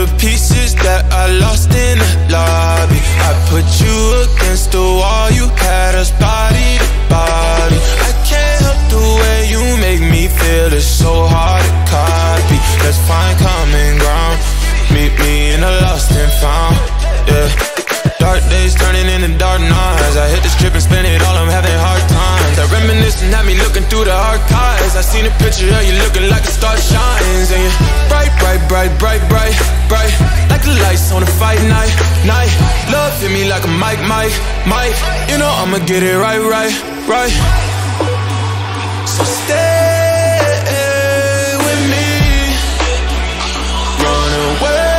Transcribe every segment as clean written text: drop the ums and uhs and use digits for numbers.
the pieces that I lost in the lobby. I put you against the wall, you had us body to body. I can't help the way you make me feel, it's so hard to copy. Let's find common ground, meet me in a lost and found, yeah. Dark days turning into dark nights. I hit the strip and spend it all, I'm having hard times. That reminiscing had me looking through the archives. I seen a picture of you looking like a star shines. And you're bright, bright, bright, bright, bright, bright, like the lights on a fight night, night. Love hit me like a mic, mic, mic. You know I'ma get it right, right, right. So stay with me, run away.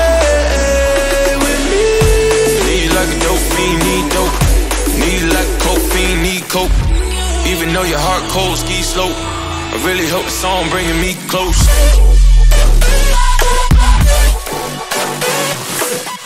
Need dope, need like coke, fiend, need coke. Even though your heart cold, ski slope, I really hope the song bringing me close.